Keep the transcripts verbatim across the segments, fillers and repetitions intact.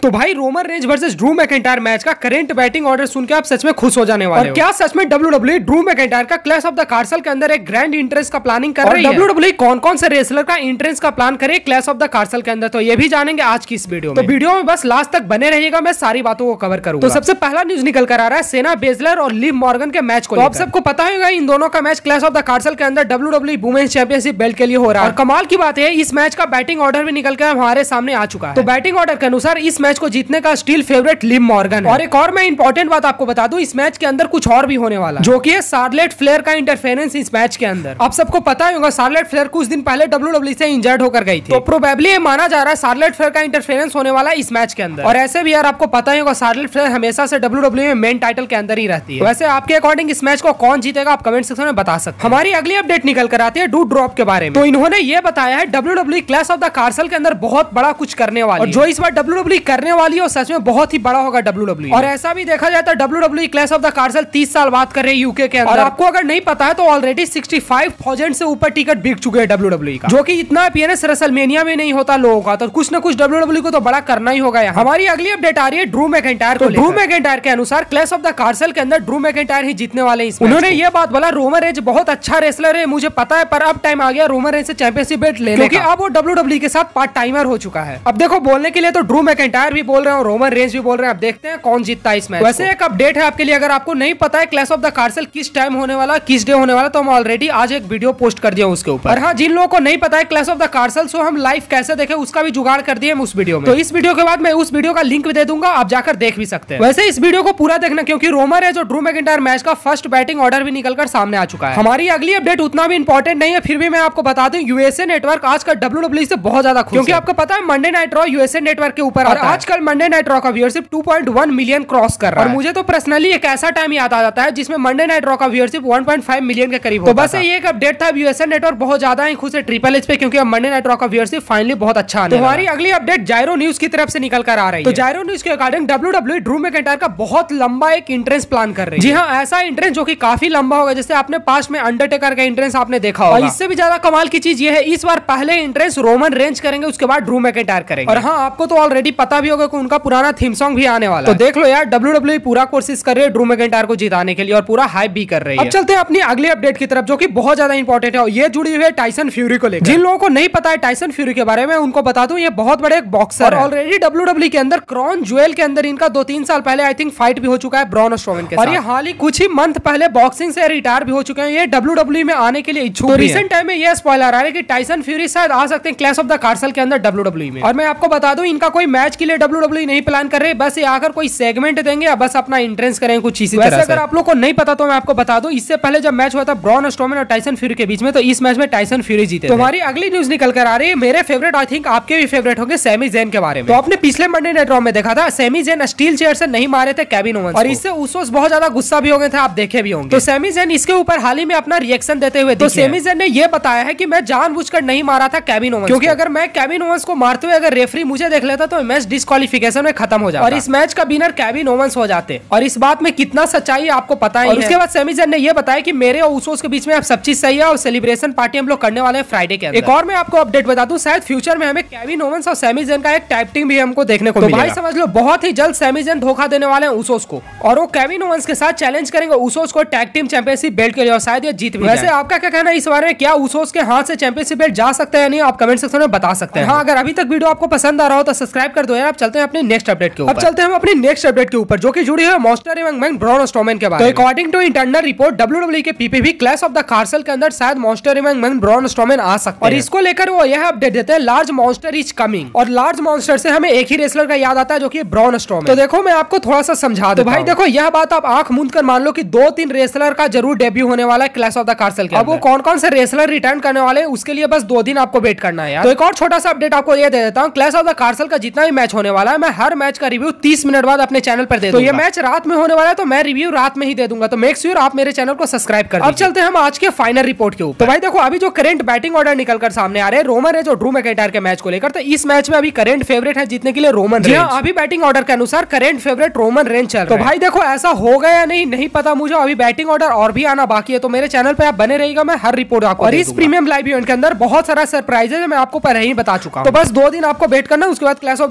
तो भाई Roman Reigns versus Drew McIntyre match का करंट बैटिंग ऑर्डर सुन के आप सच में खुश हो जाने वाले हो। क्या सच में डब्ल्यूडब्ल्यूई ड्रू मैकिंटायर का क्लैश ऑफ द कास्टल के अंदर एक ग्रैंड एंट्रेंस का प्लानिंग कर रही है। डब्ल्यूडब्ल्यूई कौन कौन से रेसलर का एंट्रेंस का प्लान करे क्लैश ऑफ द कास्टल के अंदर, तो ये भी जानेंगे आज की इस वीडियो में। तो वीडियो में बस लास्ट तक बने रहिएगा, मैं सारी बातों को कवर करूंगा। तो सबसे पहला न्यूज निकल कर आ रहा है सेना बेजलर और लिव मॉर्गन के मैच को। तो आप सबको पता होगा इन दोनों का match Clash of the Castle के अंदर डब्ल्यूडब्ल्यूई वुमेन्स चैंपियनशिप बेल्ट के लिए हो रहा है। और कमाल की बात है इस मैच का बैटिंग ऑर्डर भी निकल कर हमारे सामने आ चुका है। तो बैटिंग ऑर्डर के अनुसार इस मैच को जीतने का स्टील फेवरेट लिव मॉर्गन है। और एक और मैं इंपॉर्टेंट बात आपको बता दूं, इस मैच के अंदर कुछ और भी होने वाला है, जो कि है शार्लेट फ्लेयर का इंटरफेरेंस इस मैच के अंदर। आप सबको पता ही होगा शार्लेट फ्लेयर कुछ दिन पहले डब्ल्यूडब्ल्यूई से इंजर्ड होकर गई थी, तो प्रोबेबली ये माना जा रहा है शार्लेट फ्लेयर का इंटरफेरेंस होने वाला है इस मैच के अंदर। और ऐसे भी यार आपको पता ही होगा शार्लेट फ्लेयर हमेशा से डब्ल्यूडब्ल्यूई में मेन टाइटल के अंदर ही रहती है। वैसे आपके अकॉर्डिंग इस मैच को कौन जीतेगा आप कमेंट सेक्शन में बता सकते हैं। हमारी अगली अपडेट निकल कर आती है डू ड्रॉप के बारे में। तो इन्होंने ये बताया है WWE Clash of the Castle के अंदर बहुत बड़ा कुछ करने वाली है, और जो इस बार डब्ल्यूडब्ल्यूई करने वाली है वो सच में बहुत ही बड़ा होगा डब्ल्यूडब्ल्यूई। और ऐसा भी देखा जाए तो WWE Clash of the Castle तीस साल बाद कर रही है यूके के अंदर। और आपको अगर नहीं पता है तो ऑलरेडी सिक्सटी फाइव थाउजेंड से ऊपर टिकट बिक चुके हैं डब्ल्यूडब्ल्यूई का, जो कि इतना अपीयरेंस रेसलमेनिया में नहीं होता लोगों का। तो कुछ न कुछ डब्ल्यूडब्ल्यूई को तो बड़ा करना ही होगा। हमारी अगली अपडेट आ रही है ड्रू मैकिंटायर को। ड्रू मैकिंटायर के अनुसार क्लैश ऑफ द कास्टल के अंदर ड्रू मैकिंटायर ही जीतने वाले हैं। उन्होंने ये बात बोला रोमन रेंज बहुत अच्छा रेसलर है मुझे पता है, पर अब टाइम आ गया रोमन रेंज से चैंपियनशिप बेल्ट लेने का, क्योंकि अब वो डब्ल्यूडब्ल्यूई के साथ पार्ट टाइमर हो चुका है। अब देखो बोलने के लिए तो ड्रू मैकिंटायर भी बोल रहे हैं, रोमन रेंज भी बोल रहे हैं। अब देखते हैं कौन जीतता है इस मैच। वैसे एक अपडेट है आपके लिए, अगर आपको नहीं पता है क्लैश ऑफ द कास्टल किस टाइम होने वाला किस डे होने वाला, तो हम ऑलरेडी आज एक वीडियो पोस्ट कर दिया उसके ऊपर। और हाँ, जिन लोगों को नहीं पता है Clash of the Castle show हम लाइव कैसे देखें उसका भी जुगाड़ कर दिए हम उस वीडियो में। तो इस वीडियो के बाद मैं उस वीडियो का लिंक भी दे दूंगा, आप जाकर देख भी सकते हैं। वैसे इस वीडियो को पूरा देखना, क्योंकि रोमन रेंज और ड्रू मैकिंटायर मैच का फर्स्ट बैटिंग ऑर्डर भी निकलकर सामने आ चुका है। हमारी अगली अपडेट उतना भी इंपॉर्टेंट नहीं है, फिर भी मैं आपको बता दूं यूएसए नेटवर्क आजकल डब्ल्यूडब्ल्यूई से बहुत ज्यादा खुश है, क्योंकि आपको पता है Monday Night Raw USA Network के ऊपर आता है। आजकल मंडे नाइट रॉ का viewership two point one million cross कर रहा है। और मुझे तो पर्सनली एक ऐसा टाइम याद आ जाता है जिसमें मंडे नाइट रॉ का viewership one point five million के करीब होता है। तो बस ये एक अपडेट था, यूएसए नेटवर्क बहुत ज्यादा है खुद से ट्रिपल एच पे, क्योंकि अब मंडे नाइट रॉ का व्यूअरशिप फाइनली बहुत अच्छा आने। तो हमारी अगली अपडेट जायरो न्यूज की तरफ से निकल कर आ रही है। तो जायरो न्यूज के अकॉर्डिंग डब्ल्यूडब्ल्यूई ड्रू मैकिंटायर का बहुत लंबा एक एंट्रेंस प्लान कर रही है। जी हाँ, ऐसा एंट्रेंस जो कि काफी लंबा होगा, जैसे आपने पास्ट में अंडरटेकर का एंट्रेंस आपने देखा होगा। और इससे भी ज्यादा कमाल की चीज ये है इस बार पहले एंट्रेंस रोमन रेंज करेंगे, उसके बाद ड्रू मैकिंटायर करेंगे। और हाँ, आपको तो ऑलरेडी पता भी होगा कि उनका पुराना थीम सॉन्ग भी आने वाला है। तो देख लो यार, डब्ल्यूडब्ल्यूई पूरा कोशिश कर रही है ड्रू मैकिंटायर को जिताने के लिए, और पूरा हाइप भी कर रही है। अब चलते हैं अपनी अगली अपडेट की तरफ, जो कि बहुत ज्यादा इंपॉर्टेंट है। ये जुड़ी हुई है टाइसन फ्यूरी को लेकर। जिन लोगों को नहीं पता है टाइसन फ्यूरी के बारे में, उनको बता दूं ये बहुत बड़े एक बॉक्सर है। ऑलरेडी डब्ल्यूडब्ल्यूई के अंदर क्राउन ज्वेल के अंदर इनका दो तीन साल पहले आई थिंक फाइट भी हो चुका है ब्रॉन स्ट्रोमैन के साथ। और ये हाल ही कुछ ही मंथ पहले बॉक्सिंग से रिटायर भी हो चुके हैं। ये डब्ल्यूडब्ल्यूई में आने के लिए इच्छुक हैं। तो रिसेंट टाइम में ये स्पॉइलर आ रहा है कि टाइसन फ्यूरी शायद आ सकते हैं क्लैश ऑफ द कास्टल के अंदर डब्ल्यूडब्ल्यूई में। और मैं आपको बता दूं इनका कोई मैच के लिए डब्ल्यूडब्ल्यूई नहीं प्लान कर रहे, बस ये आकर कोई सेगमेंट देंगे या बस अपना एंट्रेंस करेंगे कुछ इसी तरह से। अगर आप लोग को नहीं पता तो मैं आपको बता दूं, इससे पहले जब मैच हुआ था ब्रॉन स्ट्रोमैन और टाइसन फ्यूरी के बीच में, तो इस मैच में टाइसन फ्यूरी जीते। तो हमारी अगली न्यूज निकल कर आ रही है, मेरे फेवरेट आई थिंक आपके भी फेवरेट होंगे, सैमी ज़ेन के बारे में। तो आपने पिछले मंडे नाइट रॉ में देखा था सैमी ज़ेन स्टील चेयर से नहीं मारे थे केविन ओवेंस, और इससे उसोस बहुत ज्यादा गुस्सा भी हो गए थे, आप देखे भी होंगे। तो सैमी ज़ेन इसके ऊपर हाल ही में अपना रिएक्शन देते हुए तो सैमी ज़ेन ने यह बताया है कि मैं जानबूझकर नहीं मारा था केविन ओवेंस, क्योंकि अगर मैं केविन ओवेंस को मारते हुए अगर रेफरी मुझे देख लेता तो मैच डिस्क्वालिफिकेशन में खत्म हो जाता और इस मैच का विनर केविन ओवेंस हो जाते। और इस बात में कितना सच्चाई आपको पता है। और उसके बाद सैमी ज़ेन ने यह बताया कि मेरे और उसोस के बीच में अब सब चीज सही है, और सेलिब्रेशन पार्टी हम लोग करने वाले हैं फ्राइडे के अंदर। एक और मैं आपको अपडेट बता दूं, शायद फ्यूचर में हमें केविन ओवेंस और सैमी ज़ेन का एक टैग टीम भी हमको देखने को मिलेगा। तो भाई समझ लो बहुत ही जल्द सैमी ज़ेन धोखा देने वाले हैं उसोस को, और वो केविन ओवेंस के साथ चैलेंज करेंगे उसोस को टैग टीम चैंपियनशिप बेल्ट के लिए, और शायद ये जीत भी। वैसे आपका क्या कहना है इस बारे में, क्या उसोस के हाथ से चैंपियनशिप बेल्ट जा सकता है या नहीं, आप कमेंट सेक्शन में बता सकते हैं। हाँ, अगर अभी तक वीडियो आपको पसंद आ रहा हो तो सब्सक्राइब कर दो यार। आप चलते हैं अपने नेक्स्ट अपडेट के ऊपर। अब चलते हैं हम अपनी नेक्स्ट अपडेट के ऊपर, जो कि जुड़ी है मॉन्स्टर एवं मैन ब्रॉन स्ट्रोमैन के बारे में। तो according to internal report WWE के PPV Clash of the Castle के अंदर शायद मॉन्स्टर एवं मैन ब्रॉन स्ट्रोमैन आ सकते हैं, और इसको लेकर वो यह अपडेट देते हैं लार्ज मॉन्स्टर इज कमिंग। और लार्ज मॉन्स्टर से हमें एक ही रेसलर का याद आता है, जो कि ब्रॉन स्ट्रोमैन। तो देखो मैं आपको थोड़ा सा समझा दूं। तो भाई देखो यह बात आप आंख मूंद कर मान लो कि दो तीन रेसलर का जरूर डेब्यू होने वाला है क्लैश ऑफ द कास्टल के अंदर। अब वो कौन कौन से रेसलर रिटर्न करने वाले हैं उसके लिए बस दो दिन आपको वेट करना है यार। तो एक और छोटा सा अपडेट आपको ये दे देता हूँ, क्लैश ऑफ द कास्टल का जितना भी मैच होने वाला है मैं हर मैच का रिव्यू तीस मिनट बाद अपने चैनल पर दे दूंगा। तो ये मैच रात में होने वाला है तो मैं रिव्यू रात में ही दे दूंगा, तो मेक श्योर आप मेरे चैनल को सब्सक्राइब कर। अब चलते हैं हम आज के फाइनल रिपोर्ट के ऊपर। तो भाई देखो अभी जो करंट बैटिंग ऑर्डर निकलकर सामने आ रहे हैं रोमन रेंज और ड्रू मैकिंटायर के मैच को लेकर, तो इस मैच में अभी करंट फेवरेट है जीतने के लिए रोमन रेंज। अभी बैटिंग ऑर्डर के अनुसार करंट फेवरेट रोमन रेंज चल रहा है। तो भाई देखो ऐसा हो गया या नहीं नहीं पता मुझे, अभी बैटिंग ऑर्डर और भी आना बाकी है, तो मेरे चैनल पे आप बने रहिएगा, मैं हर रिपोर्ट आपको। और इस प्रीमियम लाइव इवेंट के अंदर बहुत सारा सरप्राइज है मैं आपको पहले ही बता चुका हूं। तो बस दो दिन आपको वेट करना, उसके बाद Clash of the Castle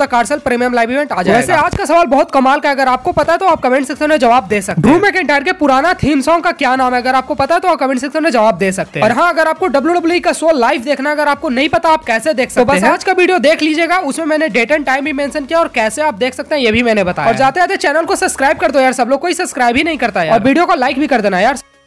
premium live event आ जाएगा। वैसे आज का सवाल बहुत कमाल का, अगर आपको पता है तो आप कमेंट सेक्शन में जवाब दे सकते हैं। ड्रू मैकिंटायर के पुराना थीम सॉन्ग का क्या नाम है, अगर आपको पता है तो आप कमेंट सेक्शन में जवाब दे सकते हैं। और हाँ, अगर आपको डब्ल्यू डब्ल्यू ई का शो लाइव देखना, अगर आपको नहीं पता आप कैसे देख सकते हैं, तो बस आज का वीडियो देख लीजिएगा, उसमें मैंने डेट एंड टाइम भी मेंशन किया और कैसे आप देख सकते हैं ये भी मैंने बताया। और जाते जाते चैनल को सब्सक्राइब कर दो यार, सब लोग कोई सब्सक्राइब ही नहीं करता यार, और वीडियो को लाइक भी कर देना यार।